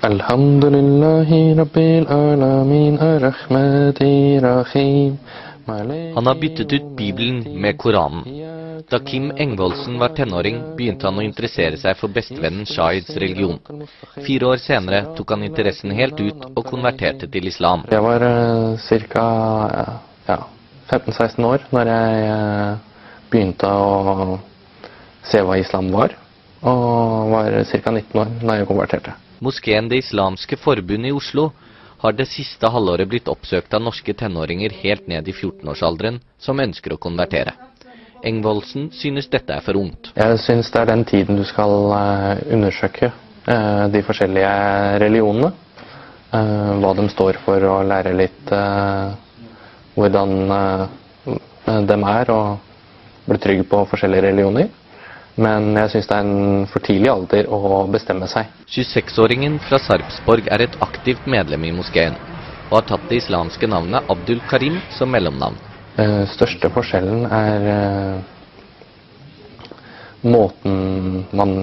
Alhamdulillahi Rabbil Alamin Ar-Rahmati Rahim. Han har byttet ut Bibelen med Koranen. Da Kim Engvoldsen var tenåring, begynte han å interessere seg for bestevennen Shahids religion. 4 år senere tok han interessen helt ut og konverterte til islam. Jeg var ca. 15-16 år når jeg begynte å se hva islam var, og var ca. 19 år når jeg konverterte. Moskeen Det Islamske Forbund i Oslo har det siste halvåret blitt oppsøkt av norske tenåringer helt ned i 14-årsalderen som ønsker å konvertere. Engvoldsen synes dette er for ungt. Jeg synes det er den tiden du skal undersøke de forskjellige religionene, hva de står for, og lære litt hvordan de er, og bli trygg på forskjellige religioner. Men jeg synes det er en for tidlig alder å bestemme seg. 26-åringen fra Sarpsborg er et aktivt medlem i moskeen, og har tatt det islamske navnet Abdul Karim som mellomnavn. Største forskjellen er måten man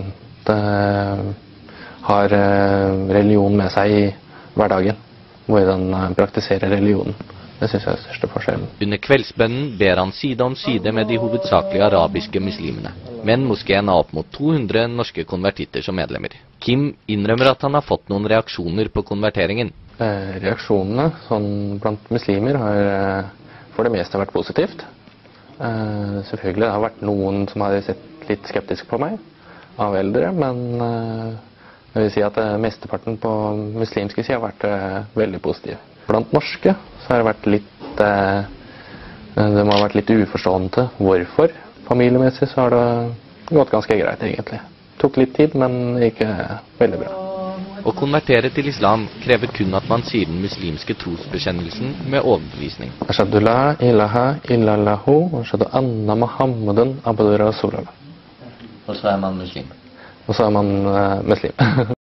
har religion med seg i hverdagen. Hvordan man praktiserer religionen. Det synes jeg er største forskjellen. Under kveldsbønnen ber han side om side med de hovedsakelig arabiske muslimene. Men moskeen har opp mot 200 norske konvertitter som medlemmer. Kim innrømmer at han har fått noen reaksjoner på konverteringen. Reaksjonene sånn blant muslimer har for det meste vært positivt. Selvfølgelig det har vært noen som har sett litt skeptisk på meg av eldre, men jeg vil si at mesteparten på muslimske siden har vært veldig positiv. Blant norske så har det vært litt de har vært litt uforstående til hvorfor. Familiemessig så har det gått ganske greit egentlig. Tok litt tid, men ikke veldig bra. Å konvertere til islam krever kun at man sier den muslimske trosbekjennelsen med overbevisning. Ashhadu la ilaha illallahu wa ashhadu anna Muhammadan abduhu rasulullah. Og så er man muslim. Og så er man muslim.